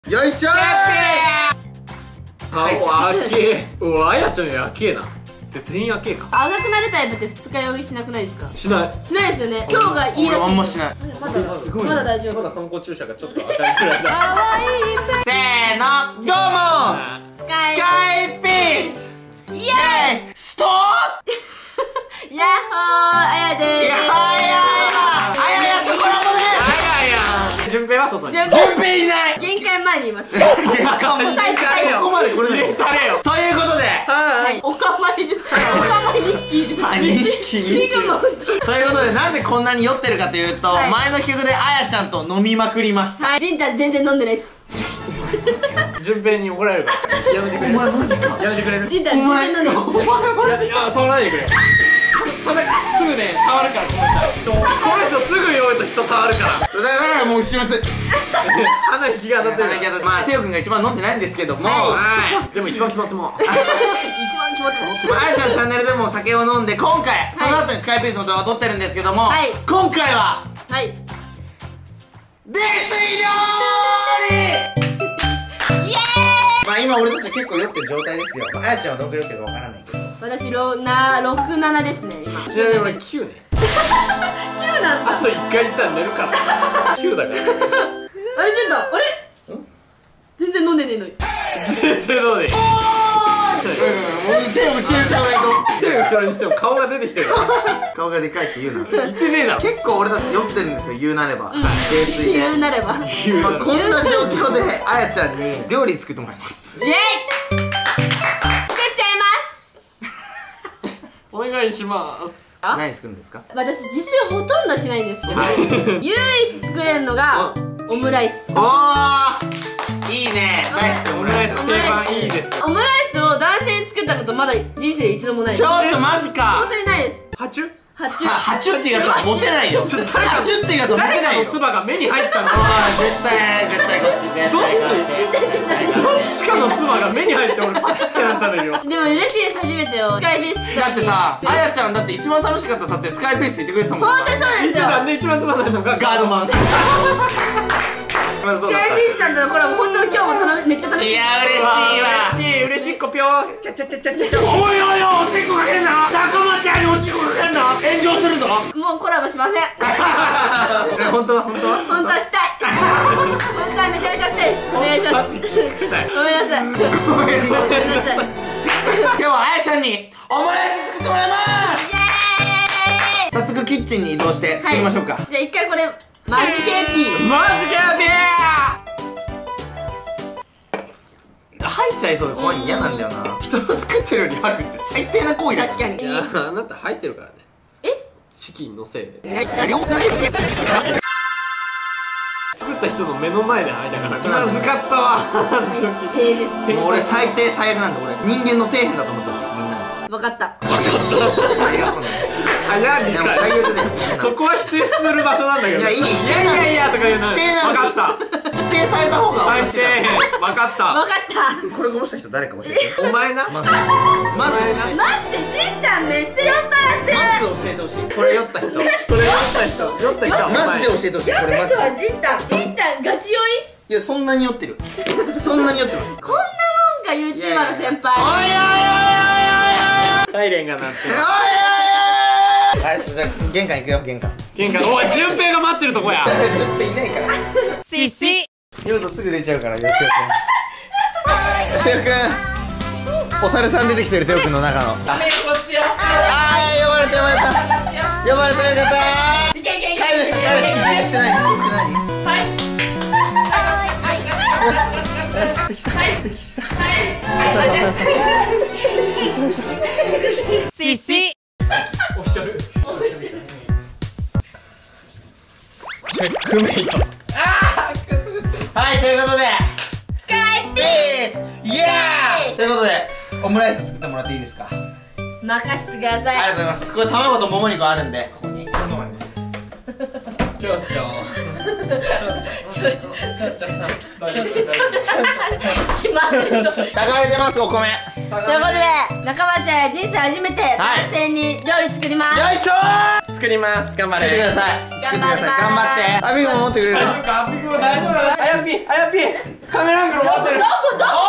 よいしょー。 顔赤え。うわ、あやちゃんやけえな。全員赤えか。 赤くなるタイプって二日酔いしなくないですか？ しない。 しないですよね。今日がいいらしい。 あんましない。 まだ大丈夫。 まだ反抗注射がちょっと赤いくらいだ。 かわいいペせーの、どうもン。スカイスカイピースイエーイ。 ストーヤッホー、あやでーす。 やとコラボです。 順平は外に。 順順平いない。 限界前にいます。 ここまで来れないよ。ということで、 はい、おかまいにキル。 2匹キルも。 ということで、なんでこんなに酔ってるかというと、 はい前の曲であやちゃんと飲みまくりました。 はい、ジンタ全然飲んでないっす。 順平に怒られるから。やめてくれ。お前マジか。やめてくれる。 ジンタ全然飲んでないっす。 いや、そうないでくれ。ただすぐね、触るから、この人。この人すぐ酔うと人触るから。 だからもう後ろつ鼻に気が当たってる。 まあテオくんが一番飲んでないんですけども、 はい。でも一番決まっても。 一番決まってます。 あやちゃんのチャンネルでもお酒を飲んで、今回その後にスカイピースの動画を撮ってるんですけども、 はい今回ははい。 泥酔料理。 イエまあ今俺たち結構酔ってる状態ですよ。あやちゃんはどんくらい酔ってるかわからないけど、 ーイ。私6、7ですね、今。 ちなみに俺9ね。 9なんだ。 あと1回行ったら寝るから9だから。 あれ、ジンタ、あれ全然飲んでねえのに。 全然どうでいい。 もう手を後ろにしないと手を後ろにしても顔が出てきてる。 顔がでかいって言うな。 言ってねえだろ。 結構俺たち酔ってるんですよ、言うなれば。泥酔で言うなれば。イエーイ。 まあこんな状況であやちゃんに料理作ってもらいます。 作っちゃいますお願いします。 何作るんですか？ 私自炊ほとんどしないんですけど、唯一作れるのがオムライス。 おー、いいね。大好き。 オムライス定番いいです。 オムライスを男性に作ったことまだ人生で一度もないです。 ちょっとマジか本。当にないです。 ハチュ？ 発注。 ハチュっていうやつはモテないよ。ハチュっていうやつはモテ誰かのないよ。 唾が目に入ったの。 絶対こっち。絶対こっち。 しかも唾が目に入って俺パチってなったんだけど。 でも嬉しいです、初めてをスカイビースだってさ、あやちゃんだって一番楽しかった撮影スカイペースって言ってくれてたもん。 本当にそうなん見ですよ。 てたんで一番つまんないのがガードマン。 まあそうだっスカイビースさんとのコラボ、本当に今日もめっちゃ楽た。 しい。 いや嬉しいわ。 嬉しい子ぴょー。ちゃちゃちゃちゃちゃちゃ。 おいおいおしっこかけんな。仲間ちゃんにおしっこかけんな。炎上するぞ。 もうコラボしません。 本当は本当はしたい。本当はめちゃめちゃしたいです。お願いします。ごめんなさい。 ごめんなごめんなさい。 今日はあやちゃんにオムライス作ってもらいます。 イエーイ。 早速キッチンに移動して作りましょうか。 じゃあ一回これマジ KP。 マジキャビ吐いちゃいそうで怖い。嫌なんだよな。人の作ってるより吐くって最低な行為だよ。 確かに。 ー。あなた入ってるからね。 え？ チキンのせいで。 何した？ 作った人の目の前で入ったから気まずかったわ。あの時。 手です。 もう俺最低最悪なんだ。俺人間の底辺だと思ってほしい、みんなに。 わかった。 ありがとうね。 早いでも最悪だよ。 そこは否定する場所なんだけど。 いやいい否定いやいやいやとか言うの。 否定なんだ。 分かった。 否定された方がおかしいだ最低。分かった。 わかった。 ろ。これこぼした人誰か教えて。 お前な。 まず待って、ジンタンめっちゃ酔っ払ってる。 まず教えてほしい。これ酔った人。 それ酔った人。酔った人はお前。 マジで教えてほしい。 酔っこれマジで。 た人はジンタン。ジンタンガチ酔い？ いやそんなに酔ってる。そんなに酔ってます。 こんなもんか YouTuber の先おいおいおいおいおい輩。 おい。 サイレンが鳴って。 おいおいおい。はい、じゃあ玄関行くよ、玄関。 玄関。おい、順平が待ってるとこや。 ちょっといないから。 シシ。 酔うとすぐ出ちゃうから、テオくん。テオくん。お猿さん出てきてる、テオくんの中の。あ、こっちよ。あー、呼ばれた呼ばれた。呼ばれたよかったー。いけいけいけ。帰る帰る。言ってない言ってない。はい。 シシ。オフィシャル。チェックメイト。 はい、ということでスカイピイエーイということでオムライス作ってもらっていいですか？ 任せてください。 ありがとうございます。これ卵ともも肉あるんでここにこんなのもあります。 ちょちょ。 決まってると。 炊かれてます、お米。 ということで、中町は人生初めて男性に料理作ります。 よいしょー。 作ります。頑張作ってくれ。 ださい。 頑張ります頑張って。アビゴも持ってくれる。 大丈夫か？アピーも大丈夫だ。あやぴ。 カメラアングル回ってる。 どこ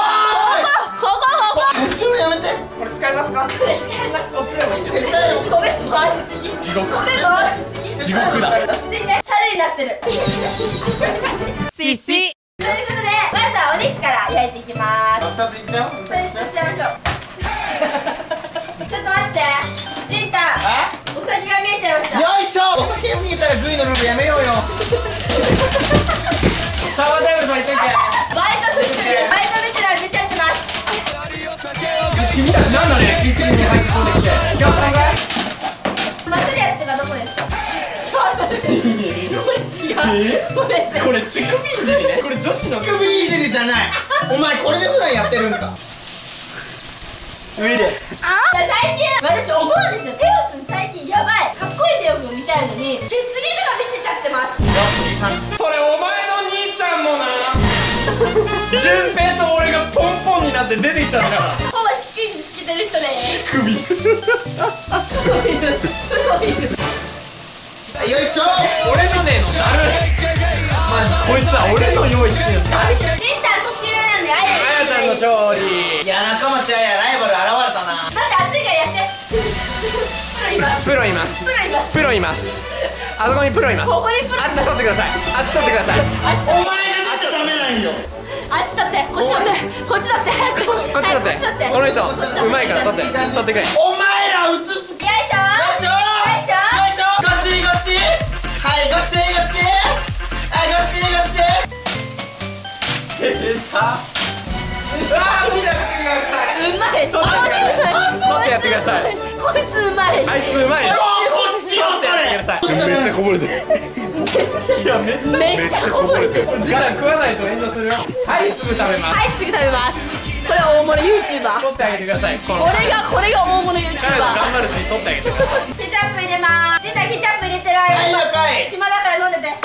こっちもやめて。 これ使いますか？ これ使います。 そっちでもいいんです手伝えよ。 ごめん、回しすぎ。 地獄。 ごめん、回しすぎ。 地獄だ。 落ち着いて、猿になってる。 シシ。 ということで、まずはお肉から焼いていきます。 2ついっちゃう？ それやっちゃいましょう。ちょっと待って、ジンタン、お酒が見えちゃいました。 よいしょ。お酒見えたらグイのルールやめようよ。 サーバーテーブルさんいっといて。 バイトベテラン出ちゃってます。 君たちなんだね、キッチンに入ってこんできて。今日3回。 混ぜるやつとかどこですか？ちょっと待って、これ違う。 これ乳首いじりね。これ女子の首いじりじゃない。お前これで普段やってるんか。 上で。 最近私思うんですよ。テオくん最近やばい。かっこいいテオくんみたいのに血毛とか見せちゃってます。 それお前の兄ちゃんもな。順平と俺がポンポンになって出てきたんだから。 ほぼ乳首につけてる人で。 首。 よいしょ。 俺のねのだる。マジこいつは俺の用意してるのだる。 ジンタン年上なんであやちゃんの勝利。 いや、仲間ちゃんやライバル現れたな。 待って、熱いからやって。プロいます。 プロいます。プロいます。あそこにプロいます。 ここにプロいあっちます。 取ってください。あっち取ってください。 お前が出ちゃダメなんよ。 あっちだって、こっちだって、こっちだって、 こっち取って。この人うまいから取ってくれ。 お前ら映す。 よいしょ。 よいしょ。よいしょ。ゴチゴチ。はい、ゴチゴチ。はい、ゴチゴチ。 うまい。 取ってやってください。 こいつうまい。 あいつうまい。 こっちを取れ。 めっちゃこぼれてる。いやめっちゃこぼれてる。 時間食わないと炎上するよ。はい、すぐ食べます。 はい、すぐ食べます。これ大物 YouTuber。 取ってあげてください。ここれが大物 YouTuber。 彼も頑張るし取ってあげてください。 ケチャップ入れます。ジンタンケチャップ入れてる間はい、了解。 暇だから飲んでて。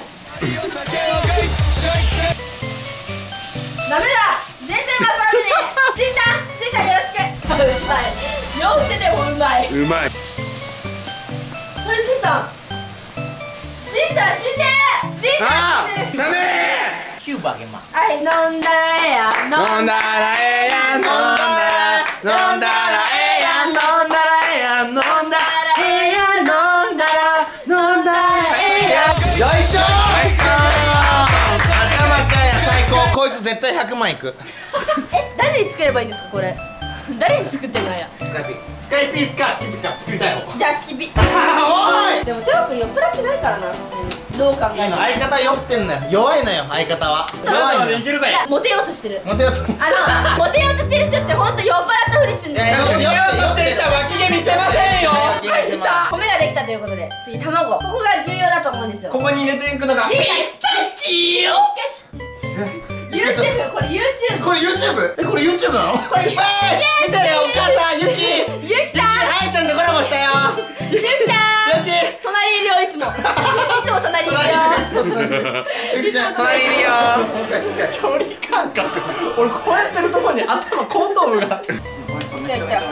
ダメだ。全然混ざるね。ジンタンよろしく。うまい。酔っててもうまい。 うまい。 これジンタン死んでる。ジンタン死んでる。 ダメキューバゲマ。 はい、飲んだらええや。 飲んだらええやん。飲んだらええやん。飲んだらええやん。飲んだらええやん。飲んだらええやん。 よいしょ。仲間ちゃんや最高。こいつ絶対100万いく。 誰に作ればいいんですかこれ。誰に作ってんのや。 スカイピースかスキピか作りたいよ。 じゃあスキピ。 おい。 でもテオくん酔っ払ってないからな普通に。どう考えても。 相方酔ってんのよ。弱いのよ相方は。弱いのよ。 いけるぜ。 いやモテようとしてる。 モテようと。 モテようとしてる人って本当酔っ払ったふりするんだよ。 酔ってた脇毛見せませんよ。 米ができたということで次卵。ここが重要だと思うんですよ。 ここに入れていくのがピスタチオ。 YouTube これ YouTube。 これ YouTube？ これ YouTube なの？これ見てるよお母さん。ゆきさん。 あやちゃんとコラボしたよ。 ゆきさん。 ゆき隣にいるよいつも。いつも隣にいるよ。 ゆきちゃん隣にいるよ。距離感覚。俺こうやってるところに頭後頭部が。 ちゃうちゃう。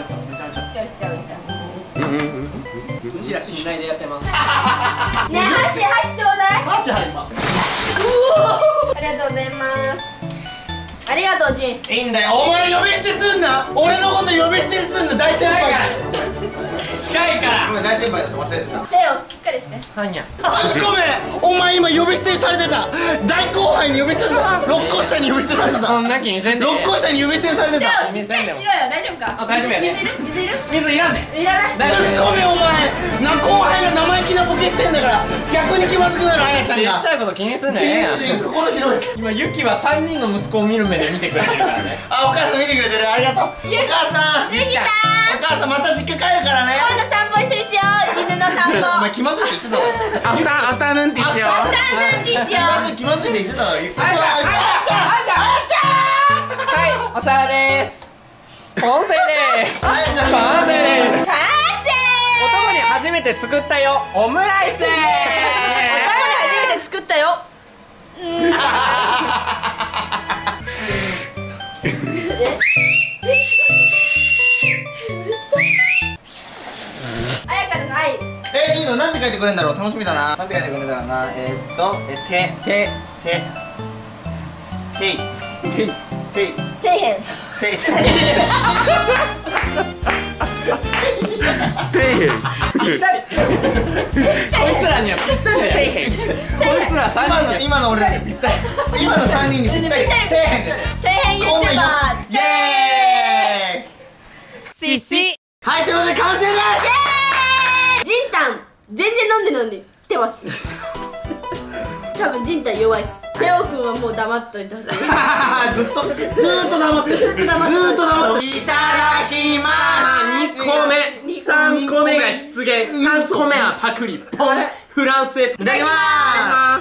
うちら信頼でやってます。 ねえ箸ちょうだい。 箸入った。 ありがとうございます。ありがとうジン。 いいんだよ。お前呼び捨てすんな。俺のこと呼び捨てすんな。大先輩。 近いから。 ごめん大先輩だと忘れてた。 手をしっかりして。 はんや。 ごめん。お前今呼び捨てされてた。大後輩に呼び捨てされてた。6個下に呼び捨てされてた。 こんな気にせんで。 6個下に呼び捨てされて手た。 をしっかりしろよ。大丈夫か。 あ大丈夫やね。 水いる？ 水いらんね。 いらない。 ツッコミお前後輩が生意気なボケしてんだから逆に気まずくなるあやちゃんが。 ちっちゃいこと気にすんねん。 心広い。 今ユキは3人の息子を見る目で見てくれてるからね。 あ、お母さん見てくれてる。ありがとう。お母さん。 ゆきさん。 お母さんまた実家帰るからね。 今度散歩一緒にしよう。犬の散歩。 お前気まずいって言ってたの。 アフタヌーンティーしよう。 アフタヌーンティーしよう。 気まずいって言ってたの。ゆきちゃん。 はい、お皿です。完成です。 あやちゃん。 完成です。 完成。 男に初めて作ったよ。オムライス。 男に初めて作ったよ。あやからの愛。 いいのなんて書いてくれるんだろう。楽しみだな。なんて書いてくれるんだろうな。手ていていてい底辺。 ていぴったりこいつらにはぴったりだよこいつら3人で今の俺にぴったり今の3人にぴったり底辺です底辺 YouTuber。 イエーイシシはいということで完成ですジンタン全然飲んで飲んで来てます多分ジンタン弱いっす。テオくんはもう黙っといてほしい。 ずっと黙ってるずーっと黙ってるずっと黙ってる。 いただきまーす 2個目3個目が出現3個目はパクリポンフランスへいいただきま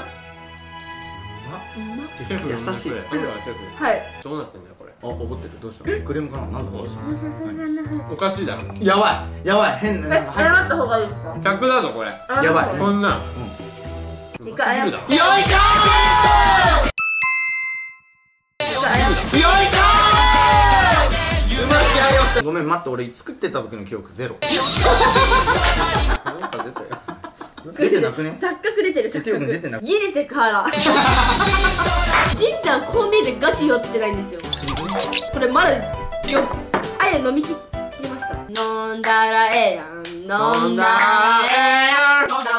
優優しいはい。 どうなってんだよこれーす怒ってるどうしたクレームかななんかどうしたおかしいだろやばいやばい変ななんか入謝った方がいいですか。 100だぞこれやばいこんなん一回謝っだよいしょーよいしょーうまくやりましたごめん待って俺作ってた時の記憶ゼロなんか出たよ出てなくね錯覚出てる錯テオくん出てな覚。 くギリセクハラ。ジンタンこう見えてガチ酔ってないんですよ。これまだあや飲みきりました。飲んだらええやん。飲んだらええやん。 飲んだら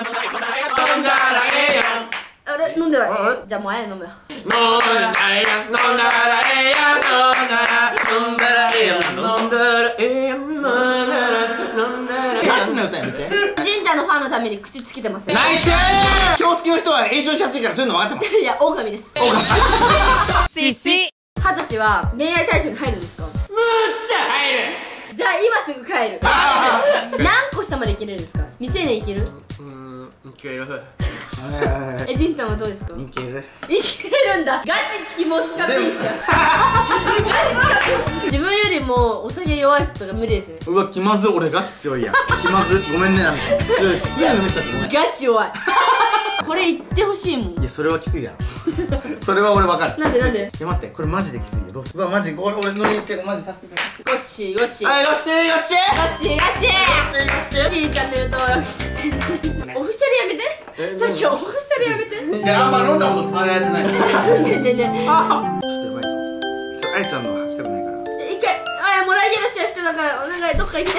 ええやんあれ飲んでないあれじゃあもうあや飲むよ。 飲んだらええやん飲んだらええやん飲んだらええやん飲んだらええやん飲んだらガチな歌やめてジンタンのファンのために口つけてません。 ナイスー今日好きの人は炎上しやすいからそういうの分かってますいや狼です。 シシ 20歳は恋愛対象に入るんですか。 むっちゃ入るじゃあ今すぐ帰る。何個下までいけるんですか。未成年いける。 いけるジンタンはどうですか。 いけるいけるんだ。ガチキモスカピースや。ガチスカピース。自分よりもお酒弱い人とか無理ですね。 うわ気まず俺ガチ強いやん気まずごめんねナミ強い強いの見せちゃってごめんガチ弱い。これ言ってほしいもん。 いやそれはきついやろそれは俺分かるなんでなんで。 いや待ってこれマジできついよどうするうわマジ俺のリーチマジ助けてゴッシーゴッシー。 はいよっしーよっしーゴッシーゴッシー。 よっしーよっしーチーチャンネル登録してオフィシャルやめて。さっきオフィシャルやめて。 いやあんま飲んだこと考えてないねえねえねえ。 ちょっとやばいぞあやちゃんのは吐きたくないから一回あやもらいゲロシェアしてたからお願いどっか行って。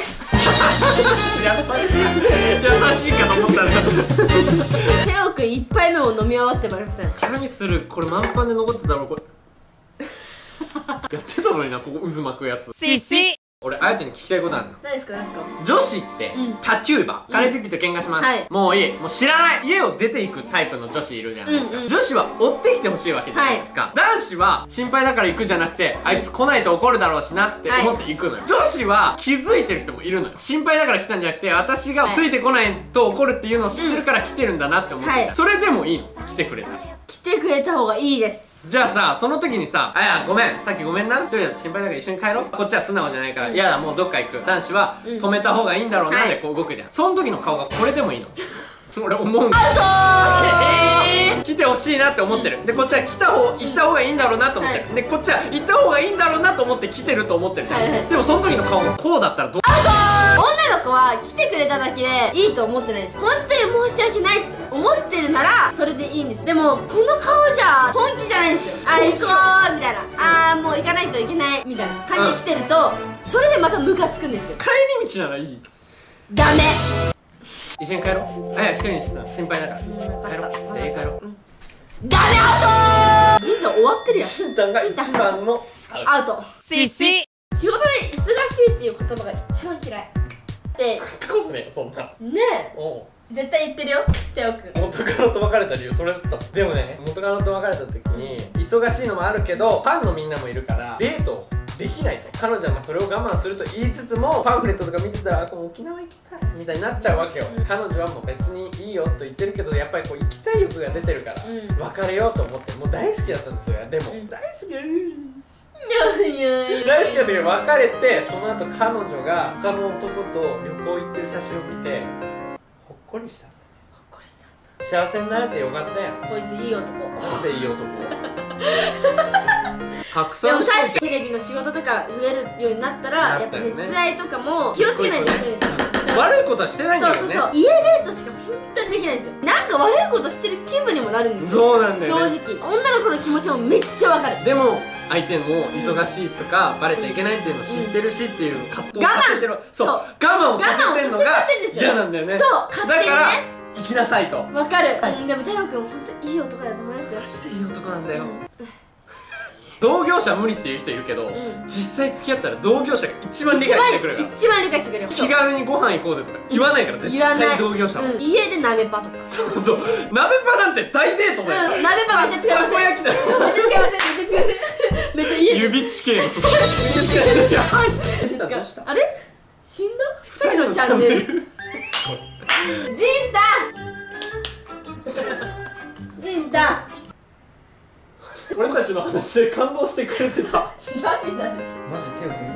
優しいかと思ったらテオくん一杯目を飲み終わってまいりません。 何するこれ満パンで残ってたろこれやってたのになここ渦巻くやつシシ俺あやちゃんに聞きたいことあるの何ですか何ですか。 女子ってタチューバカレピピと喧嘩します、 はいもういいもう知らない家を出ていくタイプの女子いるじゃないですか、 うんうん女子は追ってきてほしいわけじゃないですか、男子は心配だから行くじゃなくてあいつ来ないと怒るだろうしなって思って行くのよ、女子は気づいてる人もいるのよ心配だから来たんじゃなくて私がついてこないと怒るっていうのを知ってるから来てるんだなって思ってた、 はいそれでもいいの来てくれたら来てくれた方がいいです。 じゃあさその時にさ「あやごめんさっきごめんな一人だと心配だから一緒に帰ろう」こっちは素直じゃないから「いやだもうどっか行く」男子は止めた方がいいんだろうなってこう動くじゃん、その時の顔がこれでもいいの俺思うんだ来てほしいなって思ってる、でこっちは行った方がいいんだろうなと思ってる、 はいでこっちは行った方がいいんだろうなと思って来てると思ってるじゃん、 はいはいでもその時の顔がこうだったらどう女の子は来てくれただけでいいと思ってないです。本当に申し訳ないって思ってるならそれでいいんです。でもこの顔じゃ本気じゃないんですよ。あ行こうみたいな、もう行かないといけないみたいな感じで来てると、それでまたムカつくんですよ。 帰り道ならいいダメ。 一緒に帰ろうあや一人にしてさ心配だから帰ろうで帰ろうダメアウトー。ジンタン終わってるやん。 しんたんが一番のアウト。 シシ仕事で忙しいっていう言葉が一番嫌いで使ったことねえそんなねえおう絶対言ってるよテオくん。 元カノと別れた理由それだったもんでもね元カノと別れた時に忙しいのもあるけどファンのみんなもいるからデートできないと彼女はそれを我慢すると言いつつもパンフレットとか見てたらこう沖縄行きたいみたいになっちゃうわけよ、彼女はもう別にいいよと言ってるけどやっぱりこう行きたい欲が出てるから、別れようと思ってもう大好きだったんですよでも、大好きだ大好きだったけど別れてその後彼女が他の男と旅行行ってる写真を見てほっこりした幸せになれてよかったよこいついい男。 なんでいい男拡でも散して確かにテレビの仕事とか増えるようになったらやっぱなったよね熱愛とかも気をつけないといけないですよ。だか悪いことはしてないんだよね。 そうそうそう、家デートしか本当にできないんですよ。なんか悪いことしてる気分にもなるんですよ。 そうなんだよね、 正直女の子の気持ちもめっちゃわかる。 でも相手も忙しいとかバレちゃいけないっていうのを知ってるしっていう葛藤をさせてる。そう、我慢をさせてんのが嫌なんだよね。 そう、勝手にね。 だから行きなさいと。 わかる。でも太陽君本当いい男だと思いますよ。 マジでいい男なんだよ。同業者無理っていう人いるけど、実際付き合ったら同業者が一番理解してくれるから。 一番理解してくれる。 気軽にご飯行こうぜとか言わないから、絶対同業者は。 家で鍋パとか。 そうそう、鍋パなんて大デートだよ。 鍋パめっちゃ使いません。めっちゃ使いません。めっちゃ使いません。めっちゃ家で指地形のとこめっちゃ使い。やばい。 あれ死んだ？二人のチャンネル。ジンタン俺たちの話で感動してくれてた。 涙出てマジ手を振る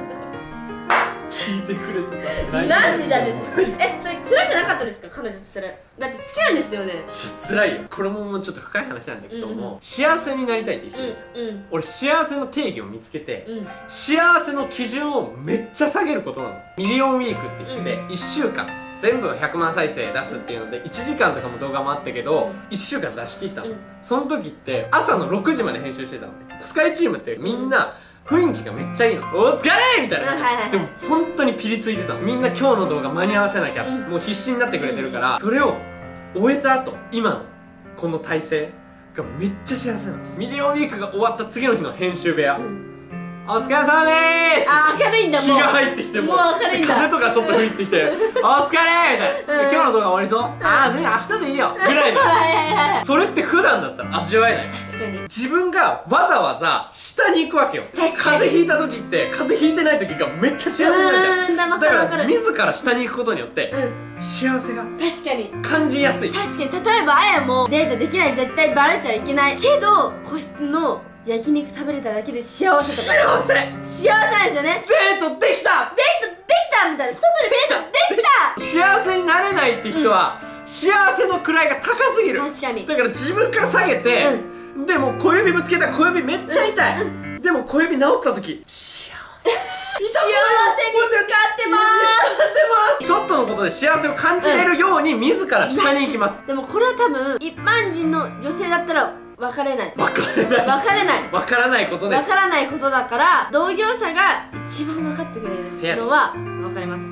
聞いてくれてた。 涙出てそれ辛くなかったですか？彼女それだって好きなんですよね。 辛いよ。これももうちょっと深い話なんだけども、幸せになりたいって人です。俺幸せの定義を見つけて、幸せの基準をめっちゃ下げることなの。ミリオンウィークって言って1週間全部100万再生出すっていうので1時間とかも動画もあったけど1週間出し切ったの。その時って朝の6時まで編集してたのね。スカイチームってみんな雰囲気がめっちゃいいの。お疲れみたいな。でも本当にピリついてたの。みんな今日の動画間に合わせなきゃ、もう必死になってくれてるから、それを終えた後今のこの体勢がめっちゃ幸せなの。ミリオンウィークが終わった次の日の編集部屋、お疲れ様でーす。 あ、明るいんだ。 日が入ってきても明るいんだ。 風とかちょっと吹いてきてお疲れみたいな、今日の動画終わりそう、ああ全然明日でいいよぐらいの。それって普段だったら味わえない。 確かに自分がわざわざ下に行くわけよ。風邪ひいた時って風邪ひいてない時がめっちゃ幸せになるじゃん。だから自ら下に行くことによって幸せが確かに感じやすい。 確かに。例えばあやもデートできない、絶対バレちゃいけないけど個室の焼肉食べれただけで幸せとか。幸せなんですよね。 デートできたみたいな。外でデートできた。 幸せになれないって人は、幸せの位が高すぎる。 確かに。 だから自分から下げて、でも小指ぶつけた。小指めっちゃ痛い、でも小指治った時幸せ見つかってまーす。ちょっとのことで幸せを感じれるように自ら下に行きます。 でもこれは多分一般人の女性だったら分かれない。 分からないことです。 分からないことだから、同業者が一番分かってくれるのは分かります。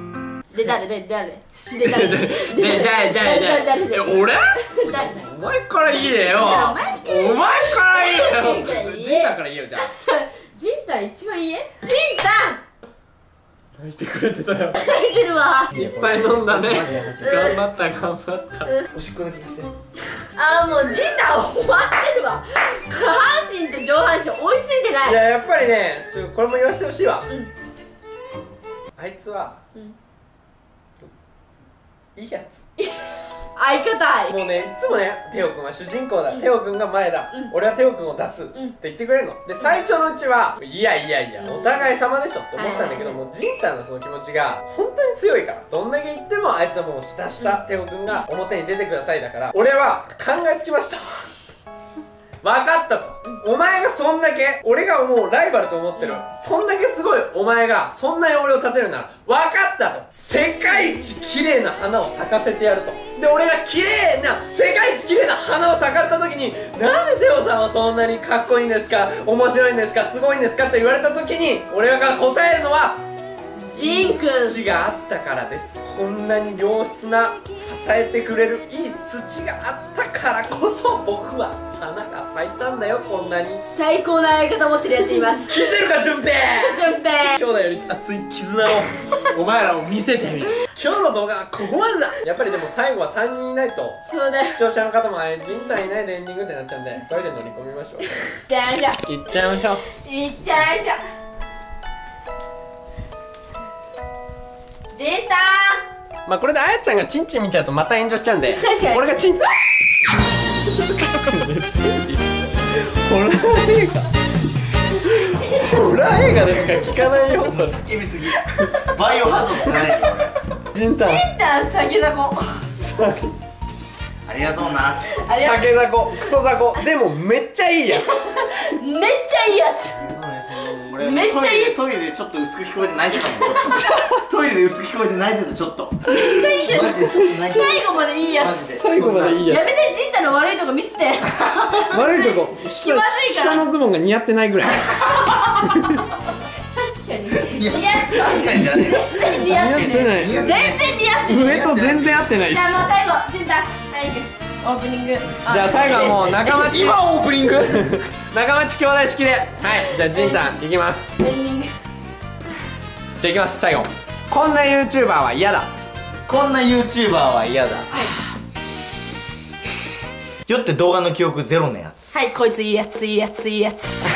で、誰俺？お前から言えよ。お前から言えよ。ジンタンから言えよ。じゃあジンタン一番言え。ジンタン泣いてくれてたよ。 泣いてるわ。 いっぱい飲んだね。頑張ったおしっこだけして。 あーもうジンタン終わってるわ。下半身と上半身追いついてない。 いや、やっぱりね、これも言わせてほしいわ。あいつはいいやつ。 相方もうね、いつもね、テオくんは主人公だ、テオくんが前だ、俺はテオくんを出すって言ってくれるので、最初のうちはいやお互い様でしょって思ったんだけど、もうジンタンのその気持ちが本当に強いから、どんだけ言ってもあいつはもう下テオくんが表に出てくださいだから、俺は考えつきました。分かったと、お前がそんだけ俺がもうライバルと思ってる、そんだけすごいお前がそんなに俺を立てるなら分かったと、世界一綺麗な花を咲かせてやると。で、俺が綺麗な世界一綺麗な花を咲かせた時に、なんでテオさんはそんなにかっこいいんですか、面白いんですか、すごいんですかって言われた時に、俺が答えるのはジンくん、 土があったからです。こんなに良質な支えてくれるいい土があったからこそ僕は花が咲いたんだよ。こんなに最高な相方持ってるやついます。 聞いてるか順平。兄弟より熱い絆をお前らを見せてみる。今日の動画はここまでだ。やっぱりでも最後は3人いないと、 そうだよ、 視聴者の方もジンタンいないでエンディングってなっちゃうんで、トイレ乗り込みましょう。 行っちゃいましょう。 行っちゃいましょう。 ジンタン、まあこれであやちゃんがチンチン見ちゃうとまた炎上しちゃうんで、 確かに俺がチンホラー映画ですか、聞かないよ。 叫びすぎ。バイオハザードじゃないよ俺。 ジンタン酒雑魚。 ありがとうな。 酒雑魚、クソ雑魚、でもめっちゃいいやつ。 めっちゃいいやつ。 俺めっちゃいいトイレでちょっと薄く聞こえて泣いてたもん。トイレで薄く聞こえて泣いてたちょっと。 めっちゃいいやマジでちょっと泣いてた。 最後までいいやつマジで最後までいいややめてジンタの悪いとこ見せて悪いとこ気まずいから下のズボンが似合ってないぐらい。 確かに似合って確かにじゃね絶対似合ってない似合ってない全然似合ってない上と全然合ってない。 じゃあもう最後ジンタオープニングじゃあ最後はもう仲間ち今オープニング仲間ち兄弟式で、はい、じゃあジンさんいきます。 エンディングじゃあいきます。最後、こんな YouTuber は嫌だ。 こんな YouTuber は嫌だ。酔って動画の記憶ゼロのやつ。 はいこいついいやついいやついいやつ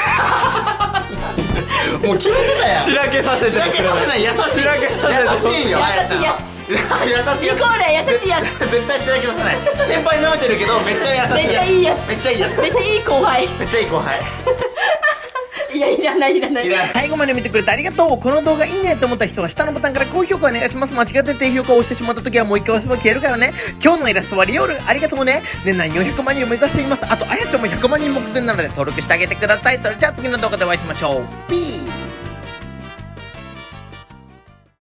もう決めてたやん。 しらけさせてしらけさせない。優しい。 しらけさせて優しいよ。 優しいやつ優しいやつ。 イコール優しいやつ絶対しらけさせない。先輩舐めてるけどめっちゃ優しいやつ。 めっちゃいいやつめっちゃいいやつ。 めっちゃいい後輩めっちゃいい後輩。 いやいらないいらないいらない。 最後まで見てくれてありがとう。この動画いいねと思った人は下のボタンから高評価お願いします。間違って低評価を押してしまった時はもう一回押せば消えるからね。今日のイラストはリオールありがとうね。年内400万人を目指しています。あとあやちゃんも100万人目前なので登録してあげてください。それじゃあ次の動画でお会いしましょう。ピース。